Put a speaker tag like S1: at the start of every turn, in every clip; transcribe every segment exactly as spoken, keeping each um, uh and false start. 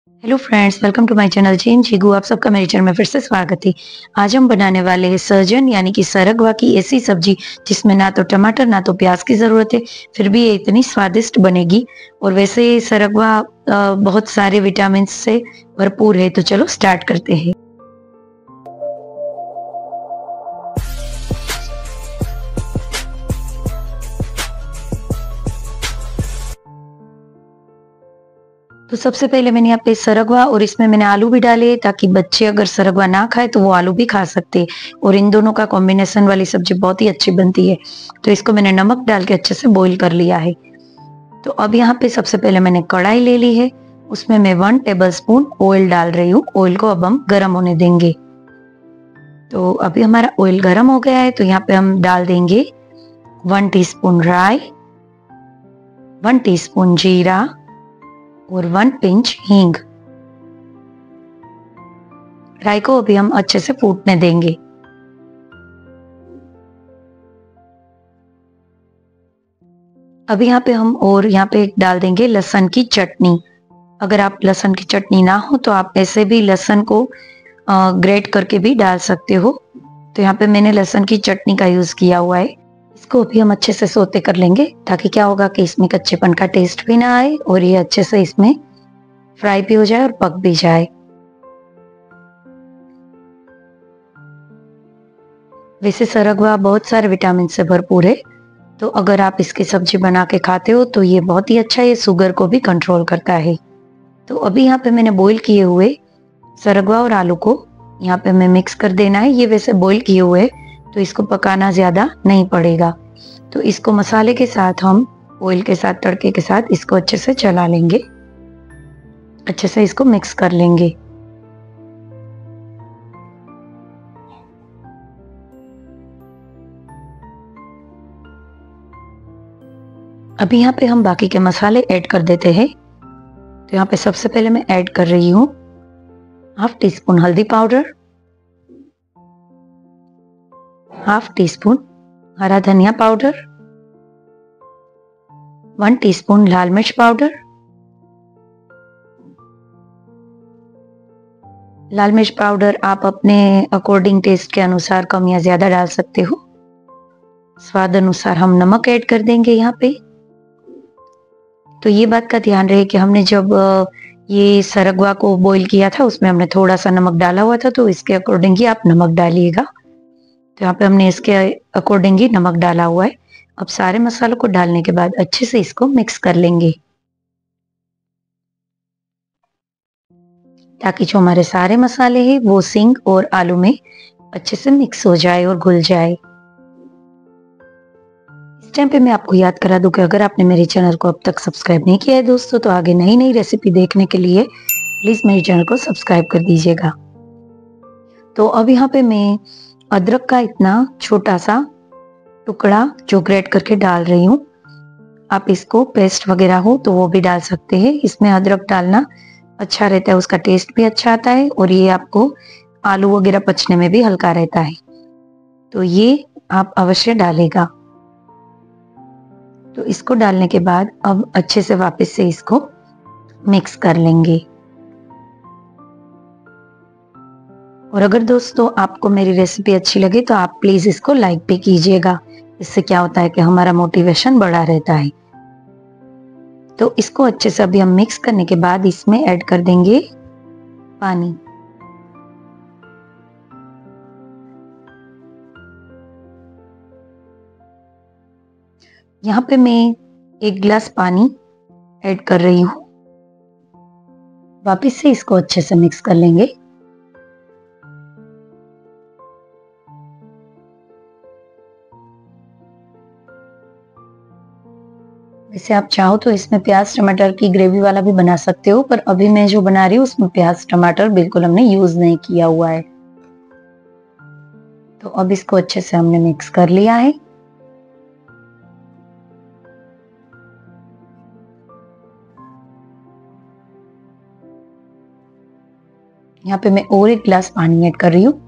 S1: Hello friends, welcome to my channel चेन जीगू। आप सबका मेरे चैनल में फिर से स्वागत है। आज हम बनाने वाले हैं सहजन यानी कि सरगवा की ऐसी सब्जी जिसमें ना तो टमाटर ना तो प्याज की ज़रूरत है, फिर भी ये इतनी स्वादिष्ट बनेगी। और वैसे सरगवा अ, बहुत सारे विटामिन से भरपूर है। तो चलो स्टार्ट करते हैं। तो सबसे पहले मैंने यहाँ पे सरगवा और इसमें मैंने आलू भी डाले ताकि बच्चे अगर सरगवा ना खाए तो वो आलू भी खा सकते हैं। और इन दोनों का कॉम्बिनेशन वाली सब्जी बहुत ही अच्छी बनती है। तो इसको मैंने नमक डाल के अच्छे से बॉईल कर लिया है। तो अब यहाँ पे सबसे पहले मैंने कढ़ाई ले ली है, उसमें मैं वन टेबल स्पून ऑयल डाल रही हूँ। ऑयल को अब हम गर्म होने देंगे। तो अभी हमारा ऑयल गर्म हो गया है, तो यहाँ पे हम डाल देंगे वन टीस्पून राई, वन टीस्पून जीरा और वन पिंच हींग। राई को अभी हम अच्छे से फूटने देंगे। अभी यहाँ पे हम और यहाँ पे डाल देंगे लहसुन की चटनी। अगर आप लहसुन की चटनी ना हो तो आप ऐसे भी लहसुन को ग्रेट करके भी डाल सकते हो। तो यहाँ पे मैंने लहसुन की चटनी का यूज किया हुआ है। इसको अभी हम अच्छे से सौते कर लेंगे ताकि क्या होगा कि इसमें कच्चेपन का टेस्ट भी ना आए और ये अच्छे से इसमें फ्राई भी हो जाए और पक भी जाए। वैसे सरगवा बहुत सारे विटामिन से भरपूर है, तो अगर आप इसकी सब्जी बना के खाते हो तो ये बहुत ही अच्छा है। ये शुगर को भी कंट्रोल करता है। तो अभी यहाँ पे मैंने बॉईल किए हुए सरगवा और आलू को यहाँ पे मैं मिक्स कर देना है। ये वैसे बॉईल किए हुए तो इसको पकाना ज्यादा नहीं पड़ेगा। तो इसको मसाले के साथ हम ऑयल के साथ तड़के के साथ इसको अच्छे से चला लेंगे, अच्छे से इसको मिक्स कर लेंगे। अभी यहाँ पे हम बाकी के मसाले ऐड कर देते हैं। तो यहाँ पे सबसे पहले मैं ऐड कर रही हूँ हाफ टी स्पून हल्दी पाउडर, हाफ टी स्पून हरा धनिया पाउडर, वन टीस्पून लाल मिर्च पाउडर। लाल मिर्च पाउडर आप अपने अकॉर्डिंग टेस्ट के अनुसार कम या ज्यादा डाल सकते हो। स्वाद अनुसार हम नमक ऐड कर देंगे यहाँ पे। तो ये बात का ध्यान रहे कि हमने जब ये सरगवा को बॉईल किया था उसमें हमने थोड़ा सा नमक डाला हुआ था, तो इसके अकॉर्डिंग ही आप नमक डालिएगा। तो यहाँ पे हमने इसके अकॉर्डिंग ही नमक डाला हुआ है। अब सारे मसालों को डालने के बाद अच्छे से इसको मिक्स कर लेंगे ताकि जो हमारे सारे मसाले हैं वो सिंग और आलू में अच्छे से मिक्स हो जाए और घुल जाए। इस टाइम पे मैं आपको याद करा दूं कि अगर आपने मेरे चैनल को अब तक सब्सक्राइब नहीं किया है दोस्तों, तो आगे नई नई रेसिपी देखने के लिए प्लीज मेरे चैनल को सब्सक्राइब कर दीजिएगा। तो अब यहाँ पे मैं अदरक का इतना छोटा सा टुकड़ा जो ग्रेट करके डाल रही हूँ। आप इसको पेस्ट वगैरह हो तो वो भी डाल सकते हैं। इसमें अदरक डालना अच्छा रहता है, उसका टेस्ट भी अच्छा आता है और ये आपको आलू वगैरह पचने में भी हल्का रहता है। तो ये आप अवश्य डालेगा। तो इसको डालने के बाद अब अच्छे से वापस से इसको मिक्स कर लेंगे। और अगर दोस्तों आपको मेरी रेसिपी अच्छी लगे तो आप प्लीज इसको लाइक भी कीजिएगा। इससे क्या होता है कि हमारा मोटिवेशन बढ़ा रहता है। तो इसको अच्छे से अभी हम मिक्स करने के बाद इसमें ऐड कर देंगे पानी। यहाँ पे मैं एक गिलास पानी ऐड कर रही हूँ। वापस से इसको अच्छे से मिक्स कर लेंगे। वैसे आप चाहो तो इसमें प्याज टमाटर की ग्रेवी वाला भी बना सकते हो, पर अभी मैं जो बना रही हूँ उसमें प्याज टमाटर बिल्कुल हमने यूज नहीं किया हुआ है। तो अब इसको अच्छे से हमने मिक्स कर लिया है। यहाँ पे मैं और एक गिलास पानी ऐड कर रही हूँ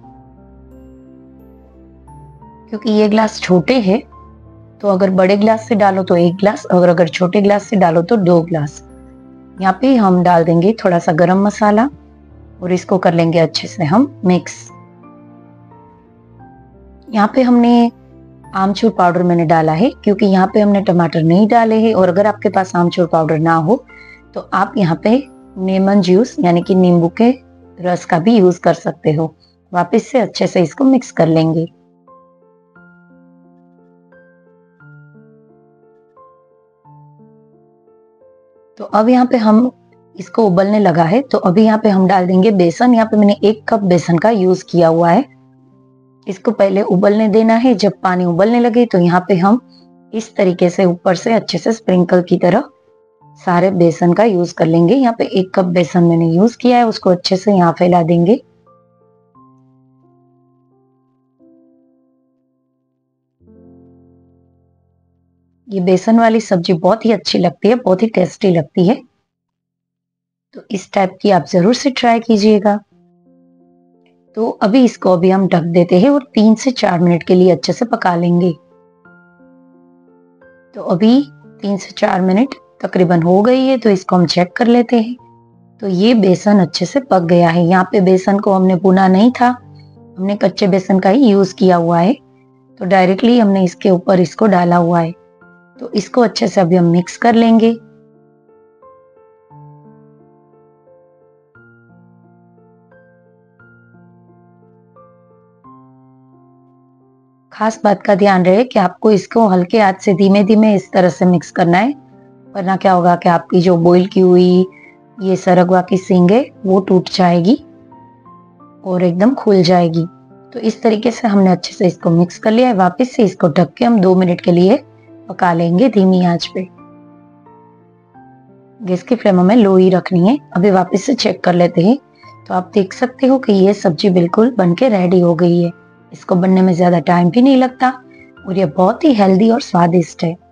S1: क्योंकि ये गिलास छोटे हैं। तो अगर बड़े गिलास से डालो तो एक गिलास, और अगर छोटे गिलास से डालो तो दो गिलास। यहाँ पे हम डाल देंगे थोड़ा सा गरम मसाला और इसको कर लेंगे अच्छे से हम मिक्स। यहाँ पे हमने आमचूर पाउडर मैंने डाला है क्योंकि यहाँ पे हमने टमाटर नहीं डाले हैं, और अगर आपके पास आमचूर पाउडर ना हो तो आप यहाँ पे लेमन जूस यानी कि नींबू के रस का भी यूज कर सकते हो। वापस से अच्छे से इसको मिक्स कर लेंगे। तो अब यहाँ पे हम इसको उबलने लगा है, तो अभी यहाँ पे हम डाल देंगे बेसन। यहाँ पे मैंने एक कप बेसन का यूज किया हुआ है। इसको पहले उबलने देना है। जब पानी उबलने लगे तो यहाँ पे हम इस तरीके से ऊपर से अच्छे से स्प्रिंकल की तरह सारे बेसन का यूज कर लेंगे। यहाँ पे एक कप बेसन मैंने यूज किया है, उसको अच्छे से यहाँ फैला देंगे। ये बेसन वाली सब्जी बहुत ही अच्छी लगती है, बहुत ही टेस्टी लगती है। तो इस टाइप की आप जरूर से ट्राई कीजिएगा। तो अभी इसको अभी हम ढक देते हैं और तीन से चार मिनट के लिए अच्छे से पका लेंगे। तो अभी तीन से चार मिनट तकरीबन हो गई है, तो इसको हम चेक कर लेते हैं। तो ये बेसन अच्छे से पक गया है। यहाँ पे बेसन को हमने भुना नहीं था, हमने कच्चे बेसन का ही यूज किया हुआ है। तो डायरेक्टली हमने इसके ऊपर इसको डाला हुआ है। तो इसको अच्छे से अभी हम मिक्स कर लेंगे। खास बात का ध्यान रहे कि आपको इसको हल्के हाथ से धीमे धीमे इस तरह से मिक्स करना है, वरना क्या होगा कि आपकी जो बॉईल की हुई ये सरगवा की सींग है वो टूट जाएगी और एकदम खुल जाएगी। तो इस तरीके से हमने अच्छे से इसको मिक्स कर लिया है। वापस से इसको ढक के हम दो मिनट के लिए पका लेंगे धीमी आंच पे। गैस की फ्लेम हमें लो ही रखनी है। अभी वापस से चेक कर लेते हैं। तो आप देख सकते हो कि ये सब्जी बिल्कुल बनके रेडी हो गई है। इसको बनने में ज्यादा टाइम भी नहीं लगता और ये बहुत ही हेल्दी और स्वादिष्ट है।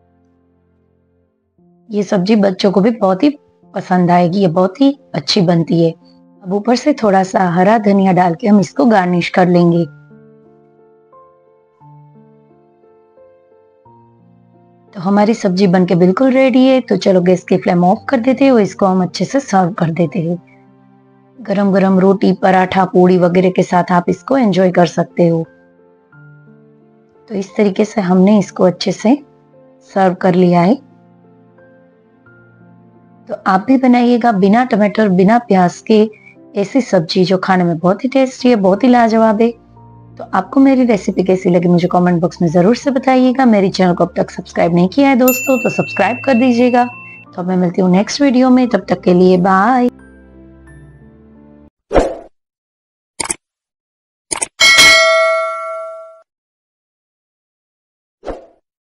S1: ये सब्जी बच्चों को भी बहुत ही पसंद आएगी, ये बहुत ही अच्छी बनती है। अब ऊपर से थोड़ा सा हरा धनिया डाल के हम इसको गार्निश कर लेंगे। तो हमारी सब्जी बनके बिल्कुल रेडी है। तो चलो गैस की फ्लेम ऑफ कर देते हैं और इसको हम अच्छे से सर्व कर देते हैं। गरम गरम रोटी, पराठा, पूड़ी वगैरह के साथ आप इसको एंजॉय कर सकते हो। तो इस तरीके से हमने इसको अच्छे से सर्व कर लिया है। तो आप भी बनाइएगा बिना टमाटर बिना प्याज के ऐसी सब्जी जो खाने में बहुत ही टेस्टी है, बहुत ही लाजवाब है। तो आपको मेरी रेसिपी कैसी लगी मुझे कमेंट बॉक्स में जरूर से बताइएगा। मेरी चैनल को अब तक सब्सक्राइब नहीं किया है दोस्तों तो सब्सक्राइब कर दीजिएगा। तो मैं मिलती हूँ नेक्स्ट वीडियो में, तब तक के लिए बाय।